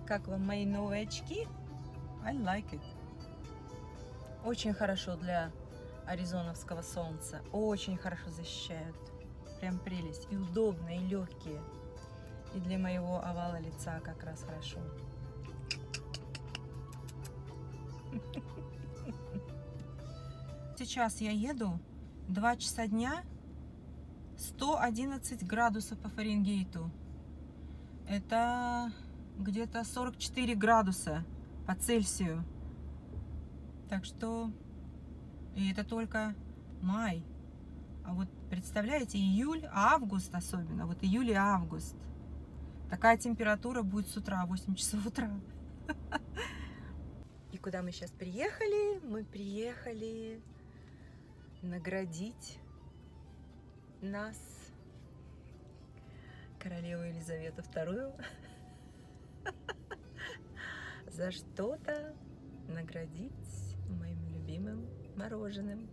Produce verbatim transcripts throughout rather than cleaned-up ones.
Как вам мои новые очки? I like it. Очень хорошо для аризоновского солнца. Очень хорошо защищают. Прям прелесть. И удобно, и легкие. И для моего овала лица как раз хорошо. Сейчас я еду два часа дня, сто одиннадцать градусов по Фаренгейту. Это где-то сорок четыре градуса по Цельсию. Так что, и это только май. А вот представляете, июль, август особенно, вот июль и август. Такая температура будет с утра, восемь часов утра. И куда мы сейчас приехали? Мы приехали наградить нас королеву Елизавету вторую за что-то, наградить моим любимым мороженым.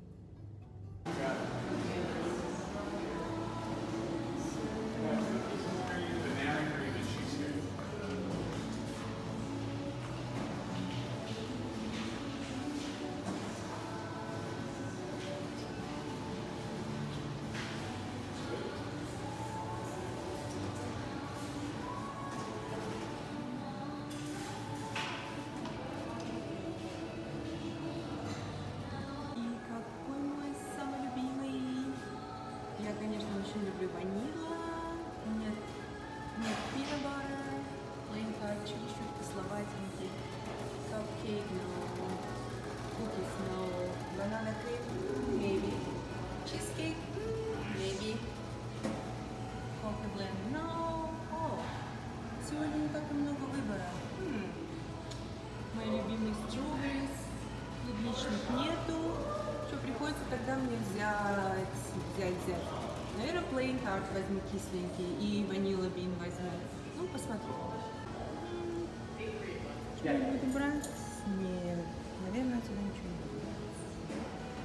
Я, конечно, очень люблю ванила. Нет, нет peanut butter. Plain card чуть-чуть кисловатенький. Cupcake, no. Cookies, no. Banana cream, maybe. Cheesecake, maybe. Coffee blend, no. О, сегодня не так и много выбора. Хм. Мои любимые strawberries. Клубничных нету. Что приходится тогда мне взять, взять, взять. Наверное, plain tart возьму кисленький и ванила бин возьму. Ну, посмотрю. Что я буду брать? Нет, наверное, отсюда ничего не буду брать.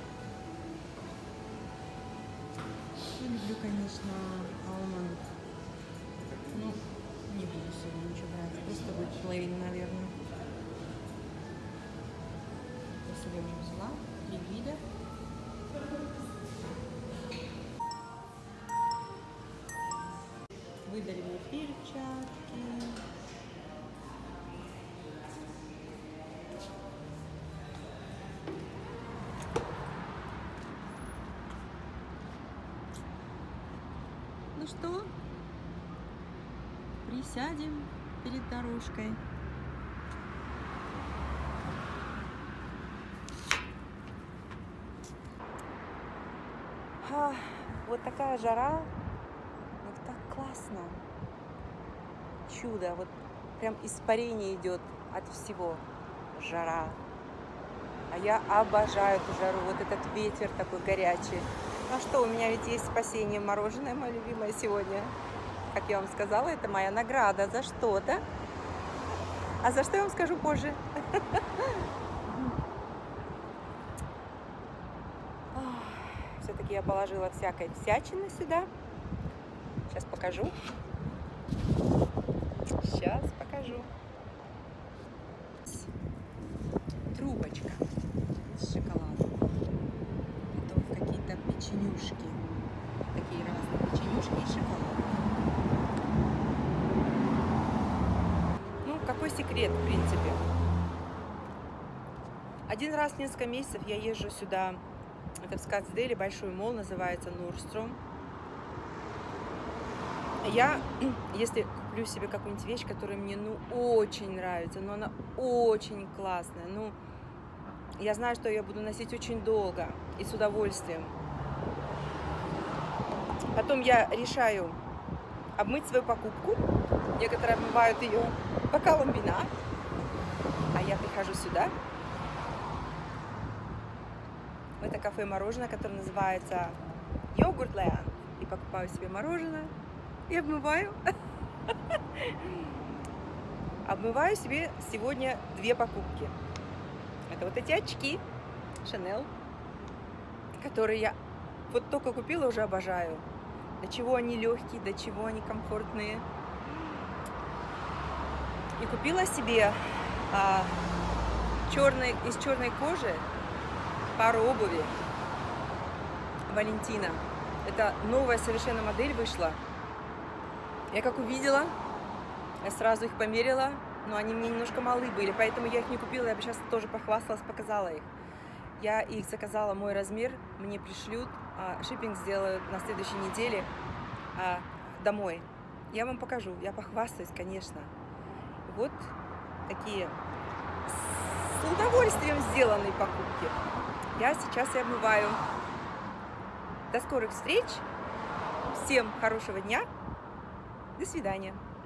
Я люблю, конечно, алмонд. Ну, не буду сегодня ничего брать. Просто будет plain, наверное. Я сегодня взяла три вида. Выдали мне перчатки. Ну что, присядем перед дорожкой. А, вот такая жара. Так классно. Чудо. Вот прям испарение идет от всего. Жара. А я обожаю эту жару. Вот этот ветер такой горячий. Ну что, у меня ведь есть спасение мороженое, мое любимое сегодня. Как я вам сказала, это моя награда за что-то. А за что я вам скажу позже. Все-таки я положила всякой всячины сюда. Сейчас покажу. Сейчас покажу. Трубочка с шоколадом. Потом какие-то печенюшки. Такие разные печенюшки и шоколад. Ну, какой секрет, в принципе. Один раз в несколько месяцев я езжу сюда. Это в Скоттсдейле, большой молл, называется Nordstrom. Я, если куплю себе какую-нибудь вещь, которая мне, ну, очень нравится, но она очень классная, ну, я знаю, что я буду носить очень долго и с удовольствием. Потом я решаю обмыть свою покупку. Некоторые обмывают ее бокалом вина, а я прихожу сюда, в это кафе мороженое, которое называется Йогуртленд, и покупаю себе мороженое. И обмываю. Обмываю себе сегодня две покупки. Это вот эти очки Chanel, которые я вот только купила, уже обожаю. До чего они легкие, до чего они комфортные. И купила себе а, черной, из черной кожи пару обуви Валентина. Это новая совершенно модель вышла. Я как увидела, я сразу их померила, но они мне немножко малы были, поэтому я их не купила. Я бы сейчас тоже похвасталась, показала их. Я их заказала, мой размер, мне пришлют, а, шиппинг сделают на следующей неделе а, домой. Я вам покажу, я похвастаюсь, конечно. Вот такие с удовольствием сделанные покупки. Я сейчас и обмываю. До скорых встреч. Всем хорошего дня. До свидания.